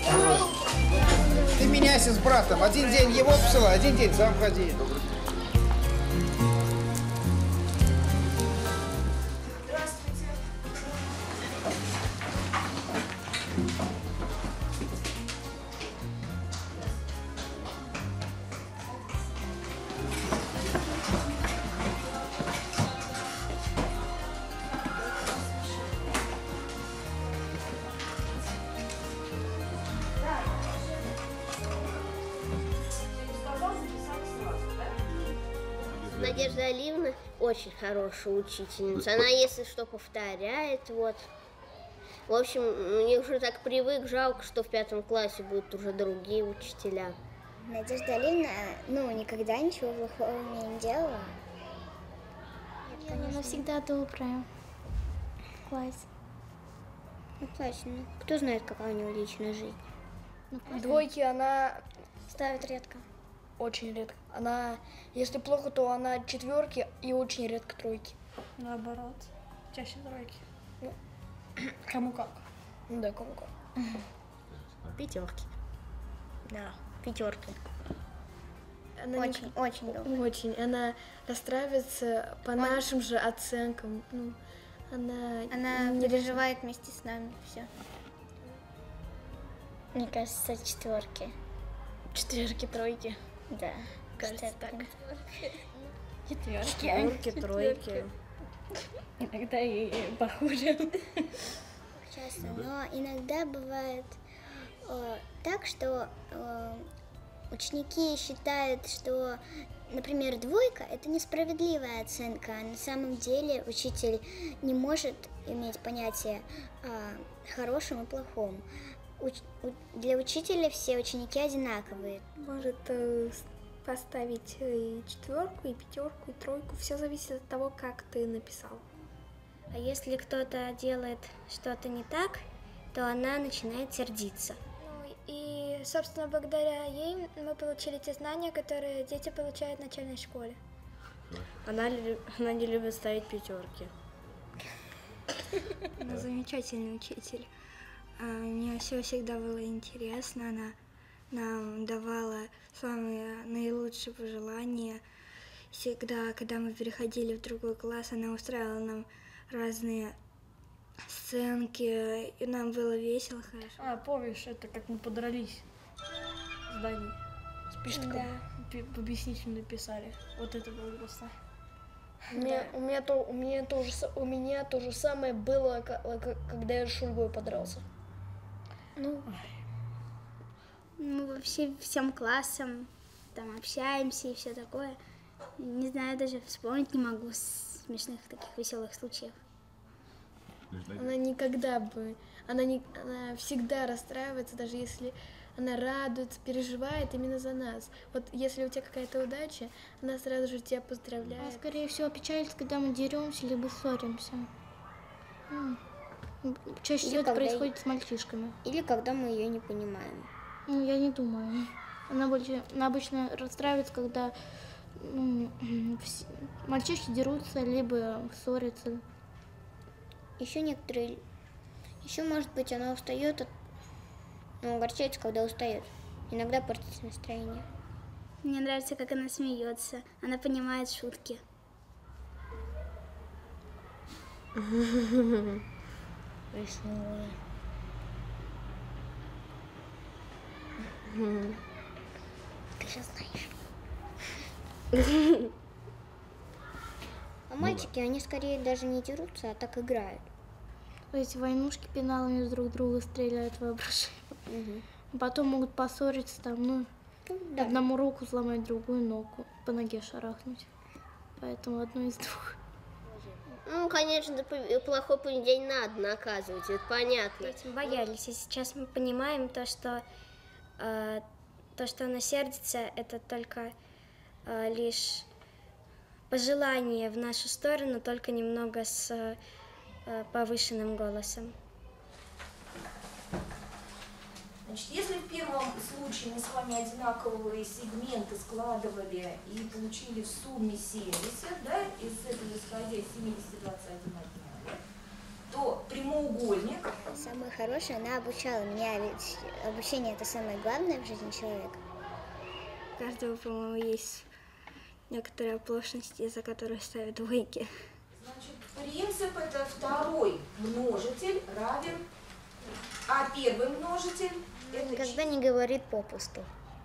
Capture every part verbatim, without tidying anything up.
Ты меняйся с братом. Один день его посылай, один день сам ходи. Здравствуйте. Надежда Алиевна очень хорошая учительница. Она, если что, повторяет, вот. В общем, мне уже так привык, жалко, что в пятом классе будут уже другие учителя. Надежда Алиевна, ну, никогда ничего плохого мне не делала. Нет, конечно. Она всегда добрая в классе. Ну, в классе, ну, кто знает, какая у него личная жизнь. Ну, Двойки она Ставит редко. очень редко. Она, если плохо, то она четверки и очень редко тройки. Наоборот, чаще тройки. Ну, Кому как. ну да, кому как. Пятерки. Да. Пятерки. Она Очень, не... очень добрая. Очень. Она расстраивается по нашим же оценкам. Ну, она... Она не переживает вместе с нами все. Мне кажется, четверки. Четверки, тройки. Да. Кажется, так. Четверки. Четверки, тройки. Иногда и похуже. Часто. Но иногда бывает э, так, что э, ученики считают, что, например, двойка – это несправедливая оценка, а на самом деле учитель не может иметь понятие о хорошем и плохом. Уч- у- для учителя все ученики одинаковые. Может э, с- поставить и четверку, и пятерку, и тройку. Все зависит от того, как ты написал. А если кто-то делает что-то не так, то она начинает сердиться. Ну и, собственно, благодаря ей мы получили те знания, которые дети получают в начальной школе. Она, лю- она не любит ставить пятерки. Она замечательный учитель. А, Мне все всегда было интересно. Она нам давала самые наилучшие пожелания. Всегда, когда мы переходили в другой класс, она устраивала нам разные сценки, и нам было весело, хорошо. А, помнишь, это как мы подрались в здании. Спишет, Да. в объяснительную написали. Вот это было грустно. У меня, у, меня то, у, меня то же, с- у меня то же самое было, ка- ка- когда я с Шульгой подрался. Ну, мы вообще всем классом там общаемся и все такое. Не знаю, даже вспомнить не могу смешных таких веселых случаев. Она никогда бы, она, не, она всегда расстраивается, даже если она радуется, переживает именно за нас. Вот если у тебя какая-то удача, она сразу же тебя Она, поздравляет. скорее всего, печалится, когда мы деремся либо ссоримся. М. Чаще Или всего это когда происходит с мальчишками. Или когда мы ее не понимаем. Ну, я не думаю. Она, больше, она обычно расстраивается, когда ну, вс- мальчишки дерутся, либо ссорятся. Еще некоторые, еще может быть она устает, от... ну, огорчается, когда устает. Иногда портится настроение. Мне нравится, как она смеется. Она понимает шутки. Веселая. Ты же знаешь. А мальчики, они скорее даже не дерутся, а так играют. Эти войнушки пеналами друг друга стреляют в воображение. Потом могут поссориться там, ну, Да. одному руку сломать, другую ногу, по ноге шарахнуть. Поэтому одно из двух. Ну, конечно, пов- плохой поведение надо наказывать, это понятно. Этим боялись, и сейчас мы понимаем то, что э, то, что она сердится, это только э, лишь пожелание в нашу сторону, только немного с э, повышенным голосом. Значит, если в первом случае мы с вами одинаковые сегменты складывали и получили в сумме семьдесят, да, из этого исходя семьдесят, двадцать один отняли, то прямоугольник. Самое хорошее, она обучала меня, ведь обучение это самое главное в жизни человека. У каждого, по-моему, есть некоторые оплошности, из-за которых ставят двойки. Значит, принцип это второй множитель равен, а первый множитель это Никогда не говорит попусту.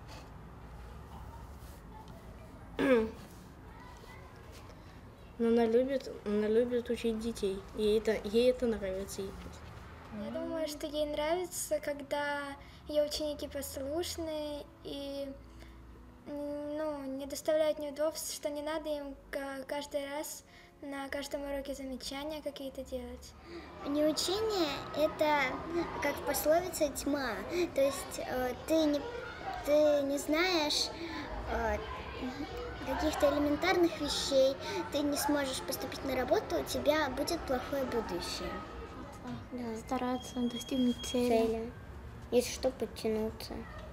Но она любит, она любит учить детей. Ей это, ей это нравится. Я думаю, что ей нравится, когда ее ученики послушны и ну, не доставляют неудобств, что не надо им каждый раз на каждом уроке замечания какие-то делать. Неучение – это как пословица «тьма». То есть э, ты, не, ты не знаешь э, каких-то элементарных вещей, ты не сможешь поступить на работу, у тебя будет плохое будущее. Да. Стараться достигнуть цели. Цели. Если что, подтянуться.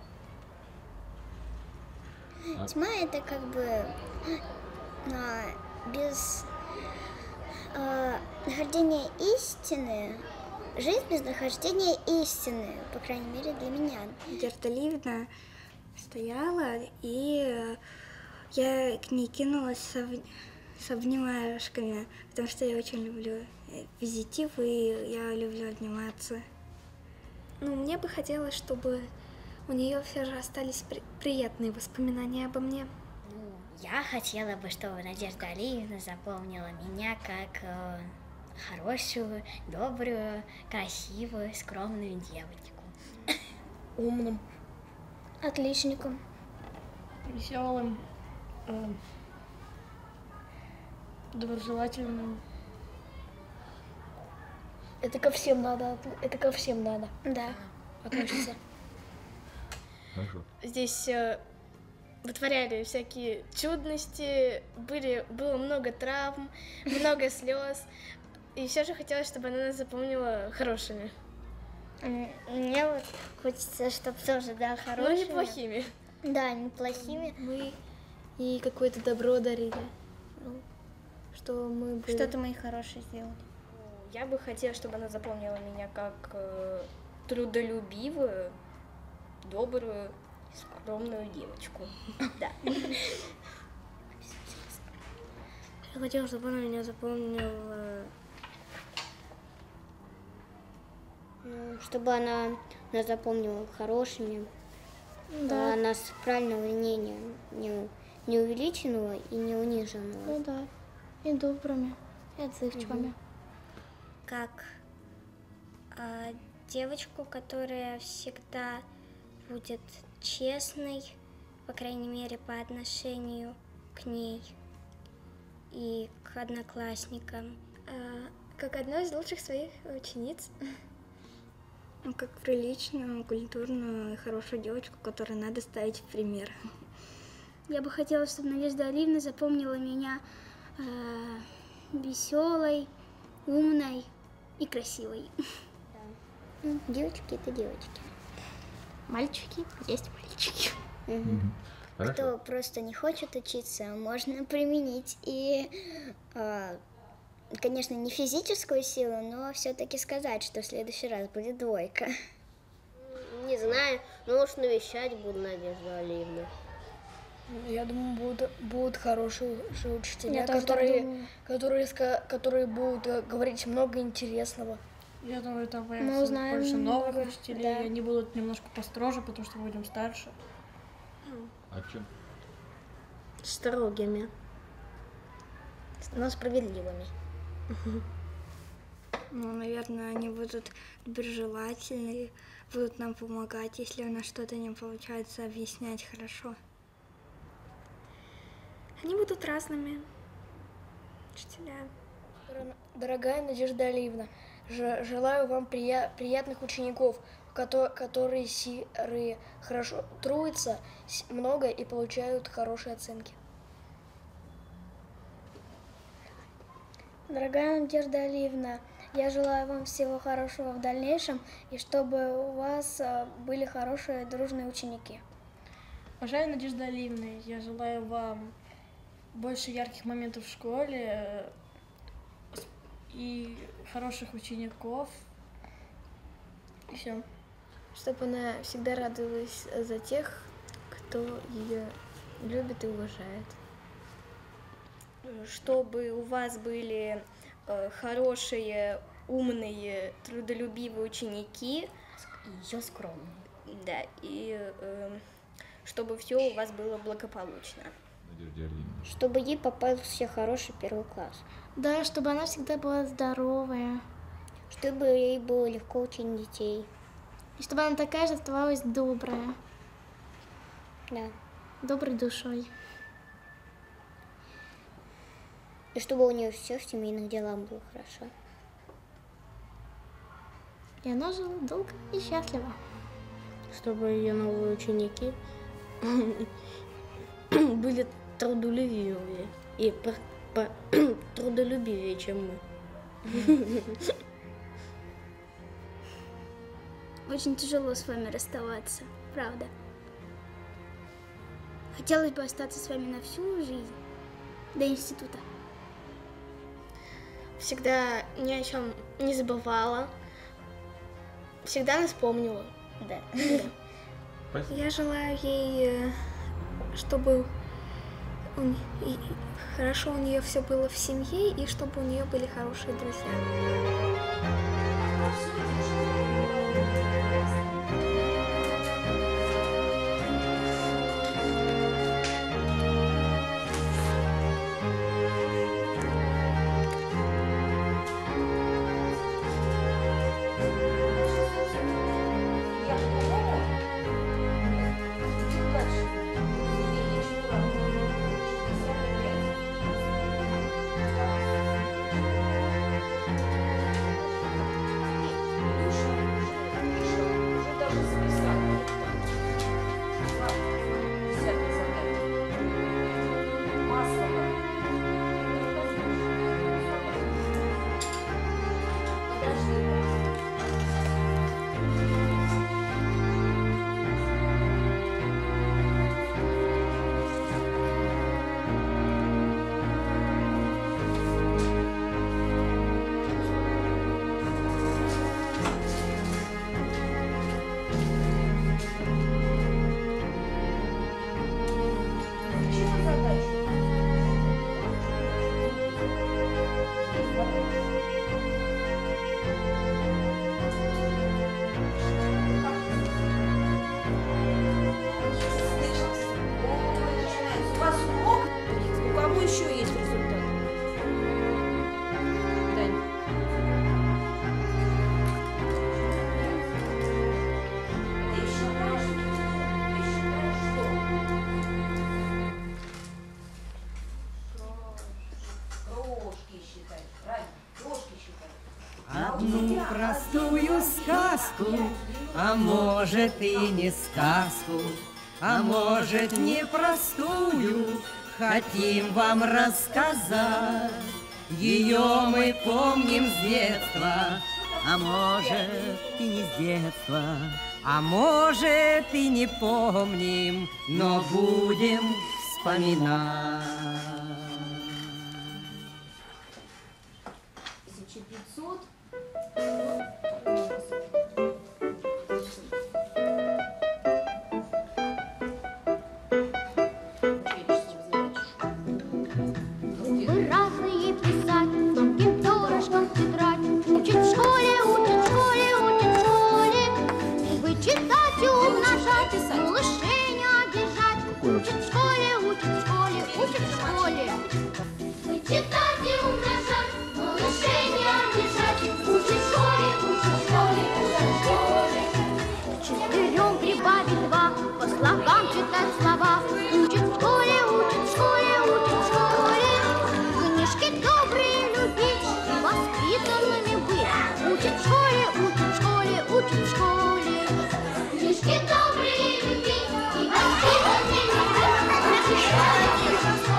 А... Тьма – это как бы а, без а, нахождения истины, жизнь без нахождения истины, по крайней мере для меня. Надежда Ливна стояла, и я к ней кинулась с, об... с обнимашками, потому что я очень люблю позитив, и я люблю обниматься. Ну, мне бы хотелось, чтобы у нее все же остались при... приятные воспоминания обо мне. Ну, я хотела бы, чтобы Надежда Алиевна запомнила меня как э, хорошую, добрую, красивую, скромную девочку. Умным. Отличником. Веселым. Э, доброжелательным. Это ко всем надо, это ко всем надо. Да. Относится. Хорошо. Здесь э, вытворяли всякие чудности, были, было много травм, много слез. И все же хотелось, чтобы она нас запомнила хорошими. Мне вот хочется, чтобы тоже, да, хорошими. Ну, неплохими. Да, неплохими. Мы ей какое-то добро дарили. Ну, что мы бы... Что-то мы ей хорошее сделали. Я бы хотела, чтобы она запомнила меня как э, трудолюбивую, добрую, скромную девочку. Да. Я хотела, чтобы она меня запомнила, Ну, чтобы она нас запомнила хорошими, Да. а нас правильного мнения не, не увеличенного и не униженного. Ну да, и добрыми, и отзывчивыми. Как э, девочку, которая всегда будет честной, по крайней мере, по отношению к ней и к одноклассникам. А, как одну из лучших своих учениц. Ну, как приличную, культурную и хорошую девочку, которую надо ставить в пример. Я бы хотела, чтобы Надежда Алиевна запомнила меня э, веселой, умной и красивой. Да. Девочки — это девочки. Мальчики есть мальчики. Угу. Кто просто не хочет учиться, можно применить и, э, конечно, не физическую силу, но все-таки сказать, что в следующий раз будет двойка. Не знаю, ну уж навещать буду Надежду Алиевну. Я думаю, будут, будут хорошие учителя, Я тоже которые, думаю. которые, которые будут говорить много интересного. Я думаю, там Мы появится узнаем больше новых много, учителей, да. и они будут немножко построже, потому что мы будем старше. А чем? Строгими. Но справедливыми. Ну, наверное, они будут доброжелательны, будут нам помогать, если у нас что-то не получается, объяснять хорошо. Они будут разными. Учителя. Дорогая Надежда Алиевна, желаю вам прия приятных учеников, которые серые, хорошо трудятся много и получают хорошие оценки. Дорогая Надежда Алиевна, я желаю вам всего хорошего в дальнейшем и чтобы у вас были хорошие дружные ученики. Уважаемая Надежда Алиевна, я желаю вам больше ярких моментов в школе и хороших учеников. И все. Чтобы она всегда радовалась за тех, кто ее любит и уважает. Чтобы у вас были э, хорошие, умные, трудолюбивые ученики. И еще скромные. Да, и э, чтобы все у вас было благополучно. Чтобы ей попался хороший первый класс. Да, чтобы она всегда была здоровая. Чтобы ей было легко учить детей. И чтобы она такая же оставалась добрая. Да. Доброй душой. И чтобы у нее все в семейных делах было хорошо. И она жила долго и счастливо. Чтобы ее новые ученики были трудолюбивее и трудолюбивее, чем мы. Очень тяжело с вами расставаться, правда. Хотелось бы остаться с вами на всю жизнь, до института. Всегда ни о чем не забывала. Всегда нас помнила. Да. Я желаю ей, чтобы у не- и- хорошо у нее все было в семье и чтобы у нее были хорошие друзья. У вас урок? У кого еще есть результат? Дань. Ты считаешь, ты считаешь, что? Крошки считаешь, правильно? Крошки считаешь. Одну простую сказку, а может и не сказку, а может непростую, хотим вам рассказать. Ее мы помним с детства, а может и не с детства, а может и не помним, но будем вспоминать. тысяча пятьсот. Вы разные писать, тонким перышком тетрадь. Учат в школе, учат в школе, учат в школе. И вычитать и умножать, малышей не обижать. Учат в школе, учат в школе, учат в школе. Вычитать и умножать, малышей не обижать. Учат в школе, учат в школе, учат в школе. Четырем прибавить два, по слогам читать слова. Учат в школе, учат в школе, учат в школе. Книжки добрые любить и воспитанными быть. Учат в школе, учат в школе, учат в школе. Книжки добрые любить и воспитанными быть. Учат в школе, учат в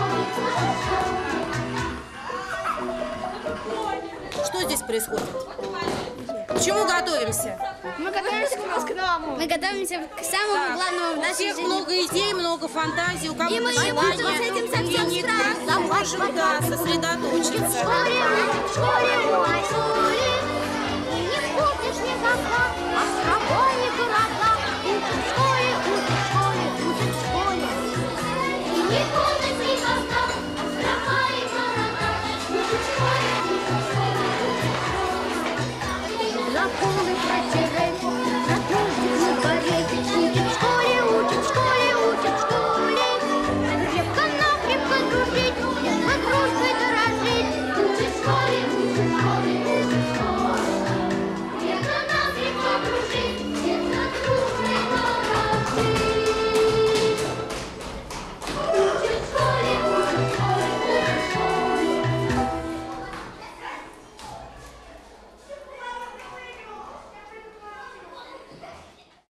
школе, учат в школе. Что здесь происходит? чему готовимся? Мы готовимся к новому. Мы готовимся к самому главному в У нашей всех жизни. много идей, много фантазий, у кого-то И мы не можем с этим совсем и справиться. никак не можем, да, сосредоточиться. В школе, в школе, в школе, и не вспомнишь никогда